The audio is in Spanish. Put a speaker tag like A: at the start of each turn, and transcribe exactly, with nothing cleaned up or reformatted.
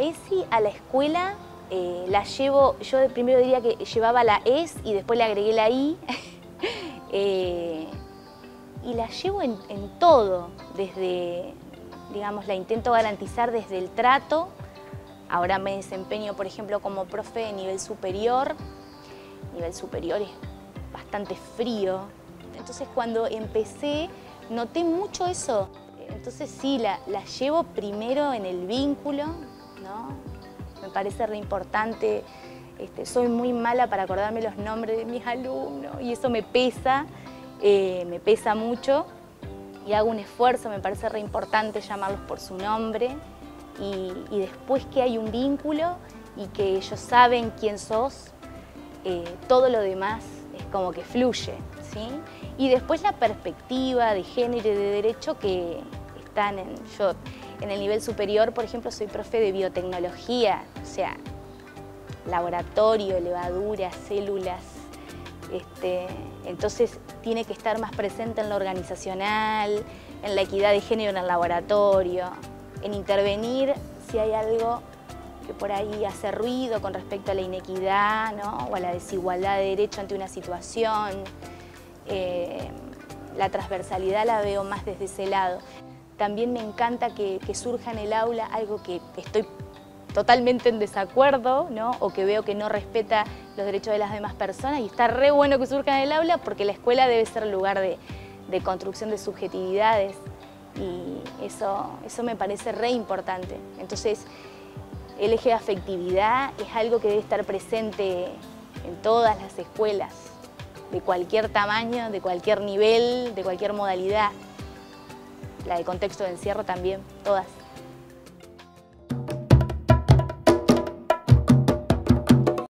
A: ESI a la escuela eh, la llevo, yo primero diría que llevaba la ES y después le agregué la I. eh, y la llevo en, en todo, desde, digamos, la intento garantizar desde el trato. Ahora me desempeño, por ejemplo, como profe de nivel superior. Nivel superior es bastante frío. Entonces, cuando empecé, noté mucho eso. Entonces, sí, la, la llevo primero en el vínculo, ¿no? Me parece re importante. Este, soy muy mala para acordarme los nombres de mis alumnos y eso me pesa, eh, me pesa mucho. Y hago un esfuerzo, me parece re importante llamarlos por su nombre. Y, y después que hay un vínculo y que ellos saben quién sos, eh, todo lo demás es como que fluye, ¿sí? Y después la perspectiva de género y de derecho que están en... Yo en el nivel superior, por ejemplo, soy profe de biotecnología, o sea, laboratorio, levaduras, células. Este, entonces tiene que estar más presente en lo organizacional, en la equidad de género en el laboratorio, en intervenir si hay algo que por ahí hace ruido con respecto a la inequidad, ¿no? O a la desigualdad de derecho ante una situación. Eh, la transversalidad la veo más desde ese lado. También me encanta que, que surja en el aula algo que estoy totalmente en desacuerdo, ¿no? O que veo que no respeta los derechos de las demás personas, y está re bueno que surja en el aula porque la escuela debe ser lugar de, de construcción de subjetividades, y eso, eso me parece re importante. Entonces, el eje de afectividad es algo que debe estar presente en todas las escuelas, de cualquier tamaño, de cualquier nivel, de cualquier modalidad. La de contexto de encierro también, todas.